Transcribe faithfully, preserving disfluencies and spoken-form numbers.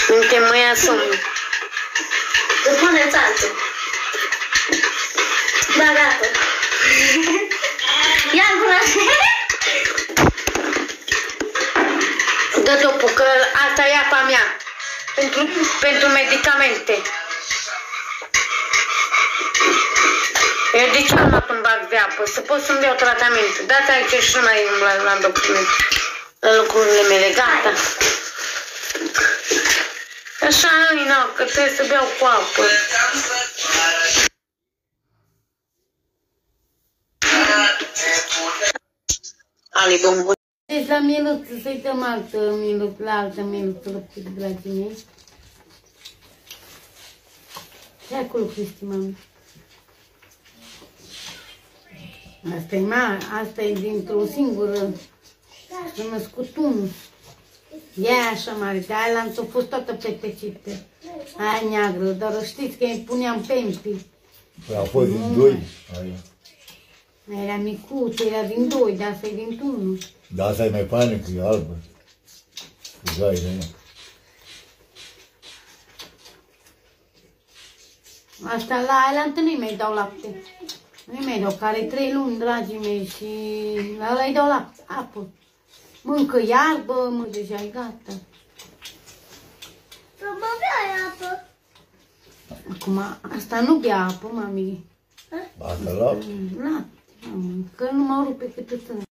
Încă mă ia somnul. Îți puneți altul. Da, gata. Ia-l curaj. Dă dopul, că asta e apa mea. Pentru, pentru medicamente. Eu de ce am luat un bag de apă? Să pot să-mi iau tratament. Dați aici și nu mai umbla la document. La lucrurile mele, gata. Așa, nu, că trebuie să beau cu apă. Ale bombon. Deci la mielut, să-i dăm altă mielut, la altă mielut, dragii mei. Ce acolo, Cristi, mamă? Asta e mare, asta e dintr-o singură, s-a născut unul. E așa mare, de aia l-am fost toată petecită. Aia neagră, dar știți că îi puneam pempi. Păi a fost din doi. Era micuț, era din doi, dar asta e dintr-unul. Dar asta e mai faină, că e albă. Cu gaile aia. Asta la aia întâlnit mi-i dau lapte. Nu mi-i dau, care trei luni, dragii mei, și la ăla îi dau lapte, apă. Mâncă iarbă, mă, deja e gata. Să mă bea apă. Acum, asta nu bea apă, mami. Asta lapte? Lapte, mamă, că nu mă rupe cât îți